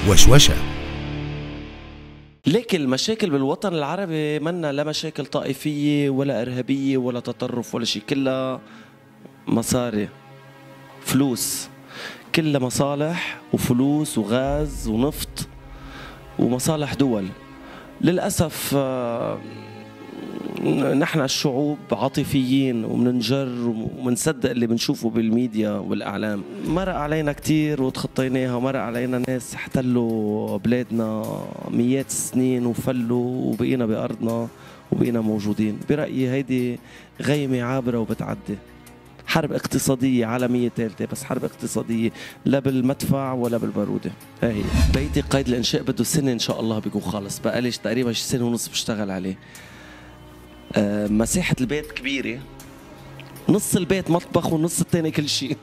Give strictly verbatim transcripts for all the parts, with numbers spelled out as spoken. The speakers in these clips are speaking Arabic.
وشوشة. لكن المشاكل بالوطن العربي منا لا مشاكل طائفية ولا إرهابية ولا تطرف ولا شيء، كلها مصاري، فلوس، كلها مصالح وفلوس وغاز ونفط ومصالح دول. للأسف نحن الشعوب عاطفيين ومننجر ومنصدق اللي بنشوفه بالميديا والإعلام. مرق علينا كتير وتخطيناها، ومرق علينا ناس احتلوا بلادنا مئات السنين وفلوا وبقينا بأرضنا وبقينا موجودين. برأيي هيدي غيمة عابرة وبتعدي. حرب اقتصادية عالمية ثالثة، بس حرب اقتصادية لا بالمدفع ولا بالبارودة. هاي هي بيتي قيد الإنشاء بده سنة إن شاء الله بيكون خالص، بقاليش تقريبا سنة ونص بشتغل عليه. أه مساحة البيت كبيرة، نص البيت مطبخ والنص الثاني كل شيء.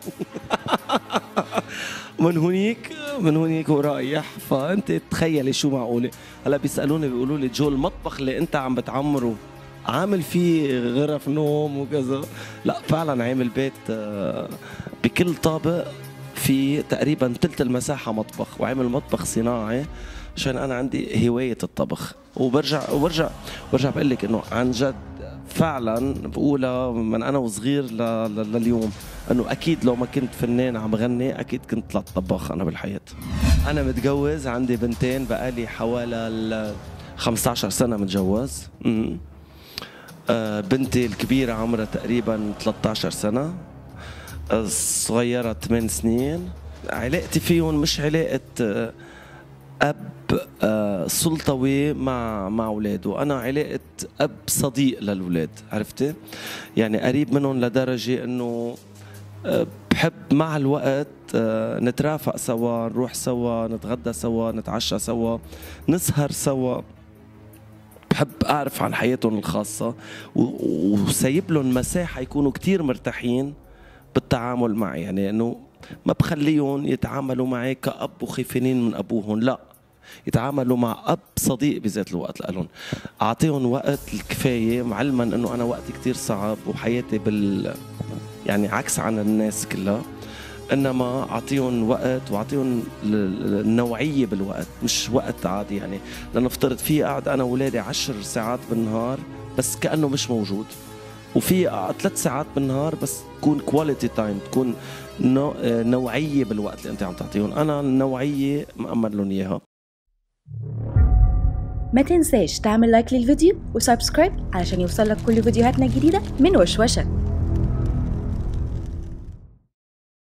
من هونيك من هونيك ورايح، فأنت تخيلي شو معقولة. هلا بيسألوني بيقولوا لي جو المطبخ اللي أنت عم بتعمره عامل فيه غرف نوم وكذا؟ لا فعلا عامل بيت بكل طابق في تقريبا ثلث المساحة مطبخ، وعامل مطبخ صناعي عشان أنا عندي هواية الطبخ. وبرجع وبرجع برجع بقول لك إنه عن جد فعلا بقولها من أنا وصغير لليوم، إنه أكيد لو ما كنت فنان عم غني أكيد كنت طلعت طباخ أنا بالحياة. أنا متجوز، عندي بنتين، بقالي حوالي خمسة عشر سنة متجوز. م- بنتي الكبيرة عمرها تقريبا ثلاثة عشر سنة، الصغيرة ثمان سنين. علاقتي فيهم مش علاقة أب سلطوي مع مع أولاده، أنا علاقة أب صديق للأولاد، عرفتي؟ يعني قريب منهم لدرجة إنه بحب مع الوقت نترافق سوا، نروح سوا، نتغدى سوا، نتعشى سوا، نسهر سوا. بحب أعرف عن حياتهم الخاصة وسايب لهم مساحة يكونوا كتير مرتاحين بالتعامل معي. يعني إنه ما بخليهم يتعاملوا معي كأب وخايفين من أبوهم، لا، يتعاملوا مع أب صديق بذات الوقت لهم. أعطيهم وقت الكفاية، معلما إنه أنا وقتي كتير صعب وحياتي بال يعني عكس عن الناس كلها، إنما أعطيهم وقت وأعطيهم النوعية بالوقت، مش وقت عادي. يعني لنفترض في قاعد أنا وولادي عشر ساعات بالنهار بس كأنه مش موجود، وفي ثلاث ساعات بالنهار بس تكون كواليتي تايم، تكون نوعية بالوقت اللي أنت عم تعطيهم. أنا النوعية مأمن لهم إياها. ما تنساش تعمل لايك للفيديو وسبسكرايب علشان يوصلك كل فيديوهاتنا الجديدة من وشوشة.